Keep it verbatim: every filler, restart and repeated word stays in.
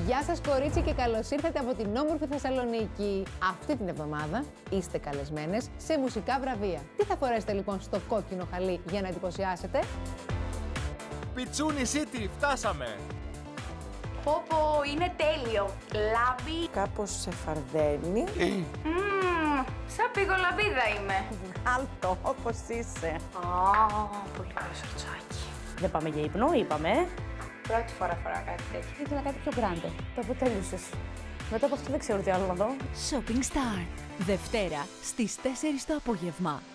Γεια σας κορίτσι και καλώς ήρθατε από την όμορφη Θεσσαλονίκη. Αυτή την εβδομάδα είστε καλεσμένες σε μουσικά βραβεία. Τι θα φορέσετε λοιπόν στο κόκκινο χαλί για να εντυπωσιάσετε? Πιτσούνι City, φτάσαμε! Πω πω, είναι τέλειο. Λάμπει. Κάπως σε φαρδένει. Μμμ, σαν πηγολαβίδα είμαι. Άλτο, όπως είσαι. Α, πολύ ωραίο σορτσάκι. Δεν πάμε για ύπνο, είπαμε. Πρώτη φορά φορά κάτι τέτοιο. Ήθελα κάτι πιο grande. Το αποτέλειωσες. Μετά από αυτό δεν ξέρω τι άλλο να δω. Shopping Star. Δευτέρα στις τέσσερις το απόγευμα.